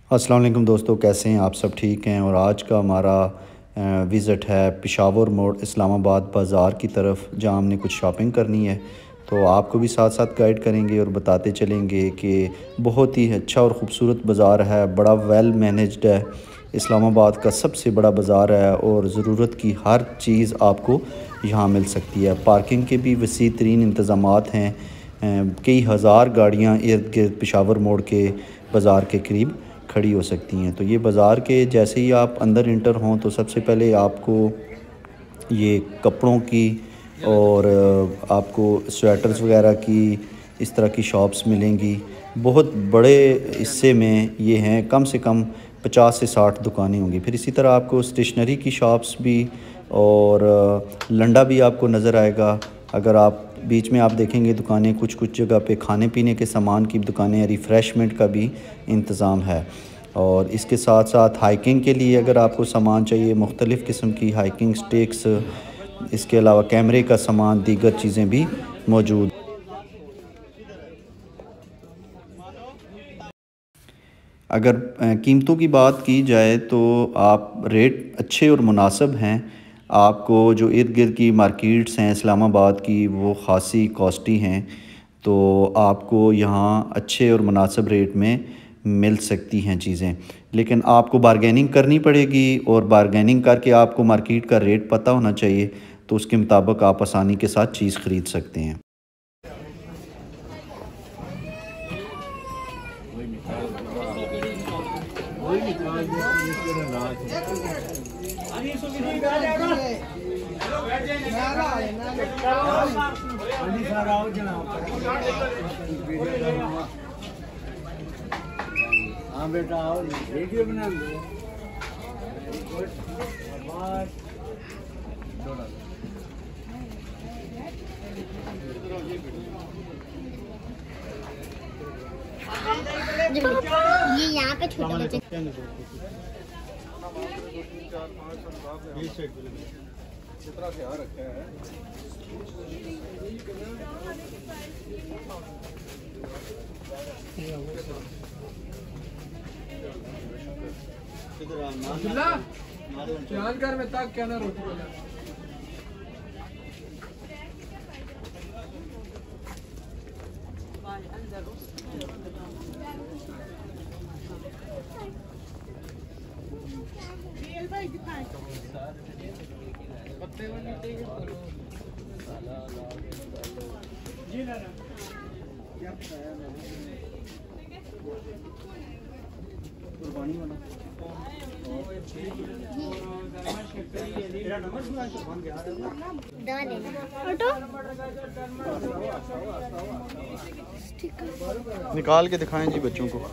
अस्सलाम वालेकुम दोस्तों, कैसे हैं आप? सब ठीक हैं। और आज का हमारा विज़िट है पेशावर मोड़ इस्लामाबाद बाज़ार की तरफ, जहाँ हमने कुछ शॉपिंग करनी है। तो आपको भी साथ साथ गाइड करेंगे और बताते चलेंगे कि बहुत ही अच्छा और ख़ूबसूरत बाज़ार है, बड़ा वेल मैनेज्ड है। इस्लामाबाद का सबसे बड़ा बाज़ार है और ज़रूरत की हर चीज़ आपको यहाँ मिल सकती है। पार्किंग के भी वसी तरीन इंतज़ामात हैं। कई हज़ार गाड़ियाँ इर्द गिर्द पेशावर मोड़ के बाज़ार के करीब खड़ी हो सकती हैं। तो ये बाज़ार के जैसे ही आप अंदर इंटर हों तो सबसे पहले आपको ये कपड़ों की और आपको स्वेटर्स वगैरह की इस तरह की शॉप्स मिलेंगी। बहुत बड़े हिस्से में ये हैं, कम से कम 50 से 60 दुकानें होंगी। फिर इसी तरह आपको स्टेशनरी की शॉप्स भी और लंडा भी आपको नज़र आएगा। अगर आप बीच में आप देखेंगे दुकानें, कुछ कुछ जगह पे खाने पीने के सामान की दुकानें, रिफ़्रेशमेंट का भी इंतज़ाम है। और इसके साथ साथ हाइकिंग के लिए अगर आपको सामान चाहिए, मुख्तलिफ़ किस्म की हाइकिंग स्टिक्स, इसके अलावा कैमरे का सामान, दीगर चीज़ें भी मौजूद। अगर कीमतों की बात की जाए तो आप रेट अच्छे और मुनासिब हैं। आपको जो इर्द गिर्द की मार्केट्स हैं इस्लामाबाद की, वो ख़ासी कॉस्टली हैं। तो आपको यहाँ अच्छे और मुनासिब रेट में मिल सकती हैं चीज़ें, लेकिन आपको बारगेनिंग करनी पड़ेगी और बारगेनिंग करके आपको मार्केट का रेट पता होना चाहिए, तो उसके मुताबिक आप आसानी के साथ चीज़ ख़रीद सकते हैं। हाँ बेटा आओ, वीडियो बना लो। ये यहाँ पे छोटे बच्चे कितना ख्याल रखा है। घर में तक क्या ना रोटी बना कुर्बानी वाला निकाल के दिखाएं जी बच्चों को।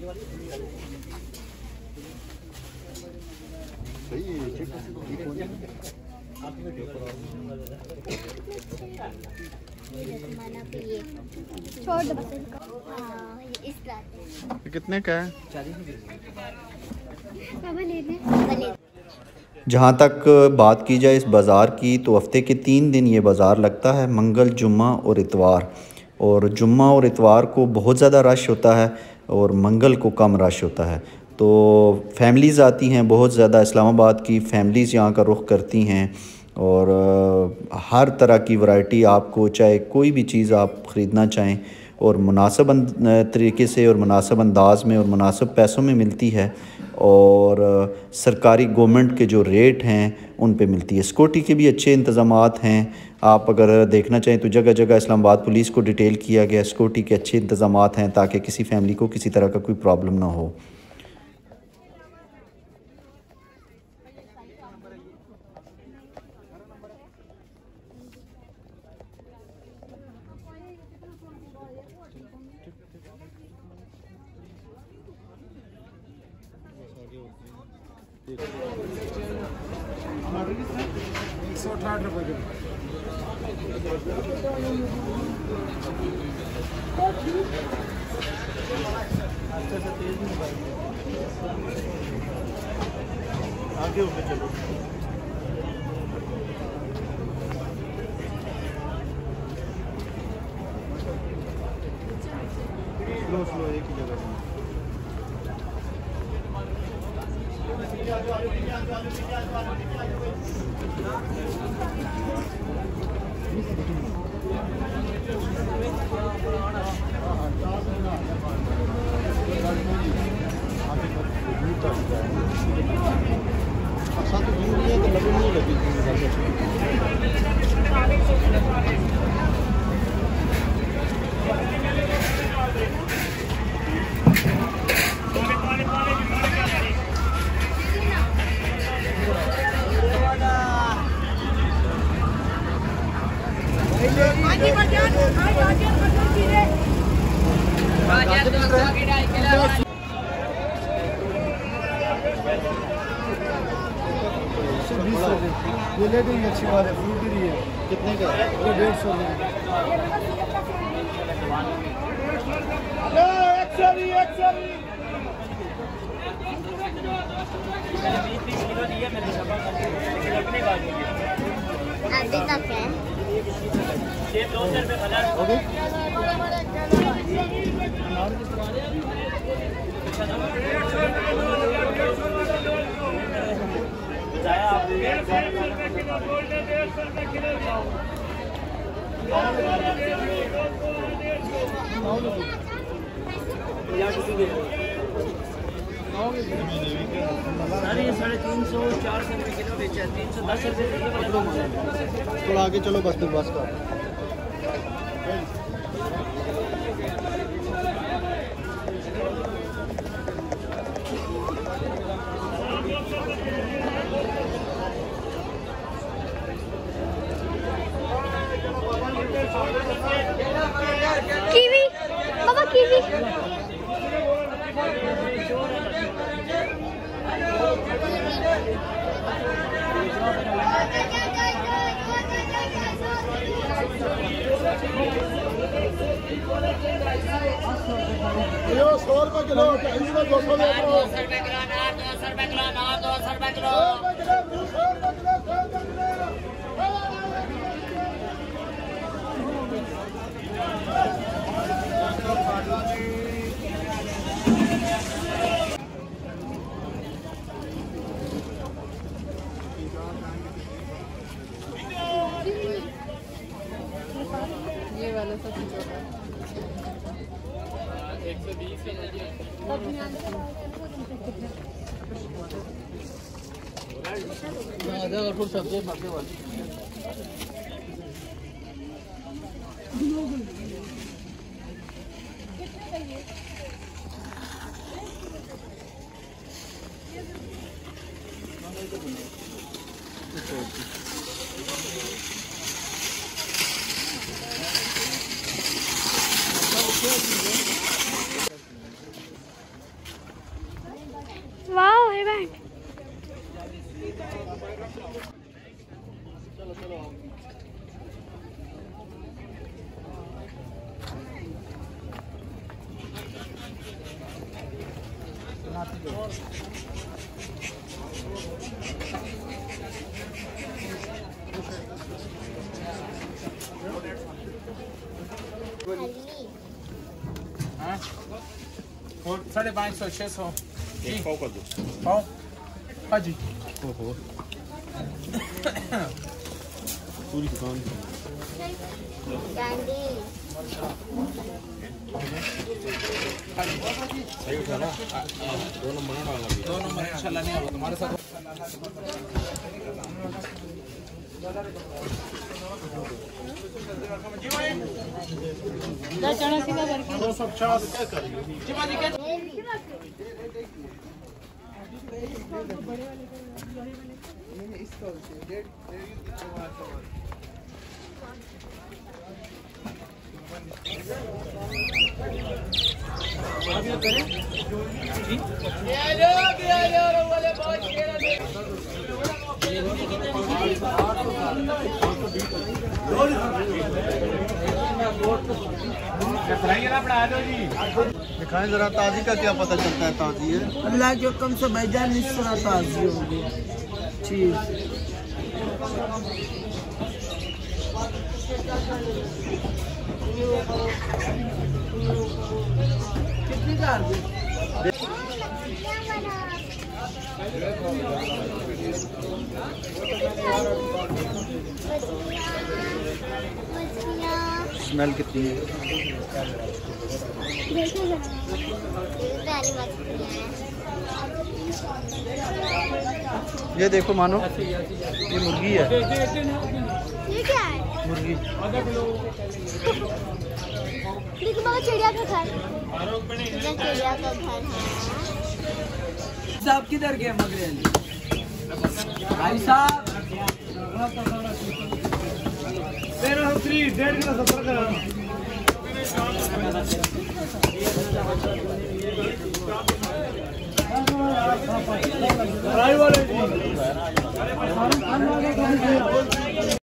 कितने का है? जहाँ तक बात की जाए इस बाज़ार की, तो हफ़्ते के 3 दिन ये बाज़ार लगता है, मंगल, जुम्मा और इतवार। और जुम्मा और इतवार को बहुत ज़्यादा रश होता है और मंगल को कम रश होता है। तो फैमिलीज़ आती हैं बहुत ज़्यादा, इस्लामाबाद की फ़ैमिलीज़ यहाँ का रुख करती हैं और हर तरह की वैरायटी आपको, चाहे कोई भी चीज़ आप ख़रीदना चाहें, और मुनासिब तरीके से और मुनासिब अंदाज़ में और मुनासिब पैसों में मिलती है। और सरकारी गवर्नमेंट के जो रेट हैं उन पे मिलती है। सिक्योरिटी के भी अच्छे इंतज़ामात हैं। आप अगर देखना चाहें तो जगह जगह इस्लामाबाद पुलिस को डिटेल किया गया, सिक्योरिटी के अच्छे इंतज़ामात हैं ताकि किसी फैमिली को किसी तरह का कोई प्रॉब्लम ना हो। ₹168 आगे होके चलो। स्लो स्लो एक ही जगह। ये ले देंगे, अच्छी बात है। फ्रूट ही है। कितने का है? ये 150 आधे तक है। अरे 350 400 रुपये किलो बेचा, 310 रुपये। थोड़ा आगे चलो, बस बस का। कीवी बाबा, कीवी किलो 100 रुपये किलो, 200 ये वाला सब 120। वाओ है बैंक। हाँ 550 600 एक पाव कर दो। पाव हाँ जी। पूरी दुकान कैंडी सही उठा ना। 2 नंबर ना डालना। 2 नंबर इंशाल्लाह नहीं होगा तुम्हारे साथ। दिखाएं जरा ताजी का क्या पता चलता है। ताजी है अल्लाह के हुक्म से भाईजान इस तरह ताज़ी होगी चीज़। कितनी कार स्मेल कितनी है? देखो जरा, प्यारी मछलियाँ हैं। ये देखो मानो, ये मुर्गी है। ये क्या है? मुर्गी। देखो बाबा, चिड़िया का घर। ये चिड़िया का घर है। साहब किधर गए मगरे? भाई साहब तेरा फ्री 1.5 किलो 70 का ड्राइवर है।